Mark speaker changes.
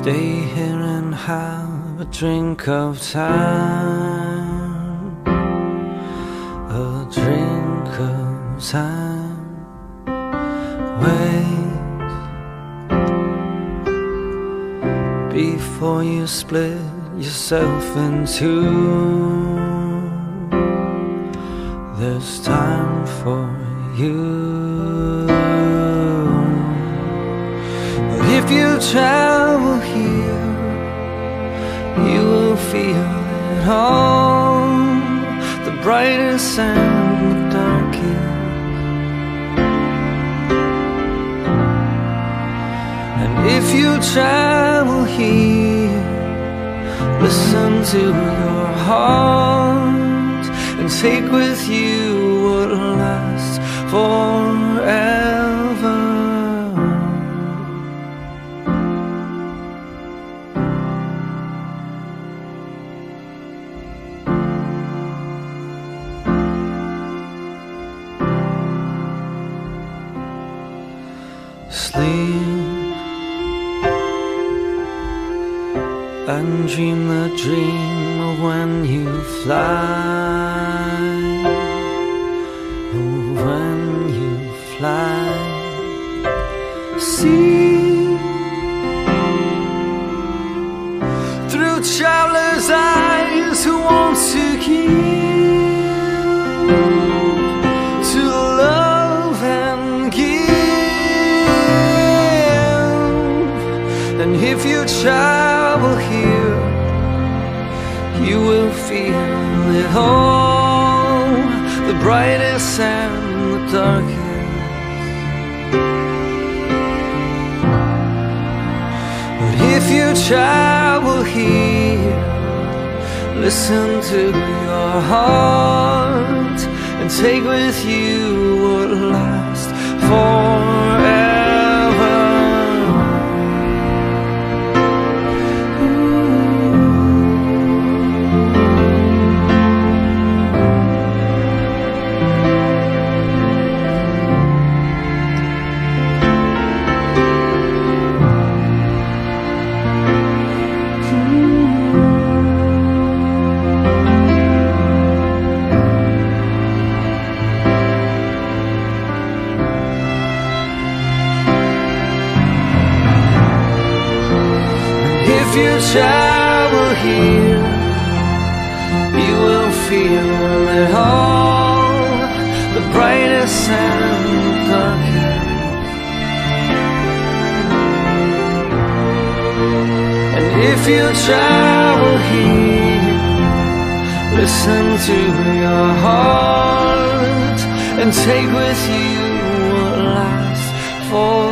Speaker 1: Stay here and have a drink of time, a drink of time. Wait before you split yourself in two. There's time for you. But if you travel here, you will feel it all, the brightest and the darkest. And if you travel here, listen to your heart and take with you what lasts forever. Sleep and dream the dream of when you fly, of when you fly. See through travelers' eyes who want to give, to love and give. And if you travel here, you will feel it all, the brightest and the darkest. But if you travel here, listen to your heart and take with you what lasts forever. If you travel here, you will feel it all, the brightest and the darkest. And if you travel here, listen to your heart and take with you what lasts forever.